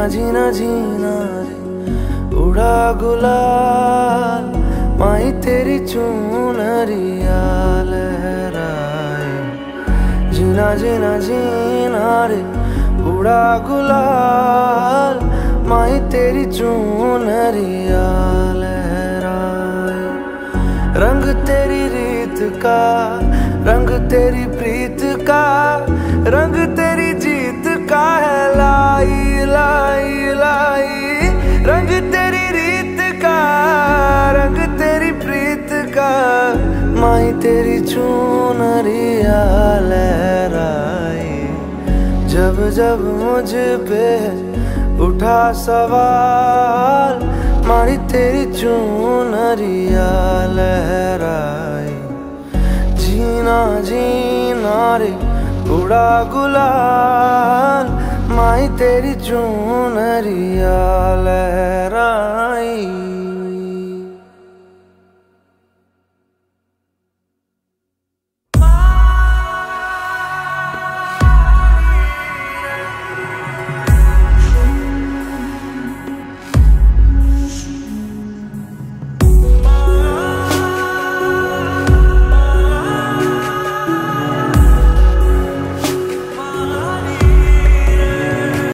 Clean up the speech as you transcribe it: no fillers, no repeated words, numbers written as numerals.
जीना जीना रे उड़ा गुलाल, माही तेरी चुनरिया लहराए। जीना जीना जीना रे उड़ा गुलाल, माही तेरी चुनरिया लहराए। रंग तेरी रीत का, रंग तेरी प्रीत का, रंग तेरी जीत का है लाई लाई लाई। रंग तेरी रीत का, रंग तेरी प्रीत का, माही तेरी चुनरिया लहराए। जब जब मुझ पे उठा सवाल, माही तेरी चुनरिया लहराए। जीना जीना रे उड़ा गुलाल, माही तेरी चुनरिया लहराए।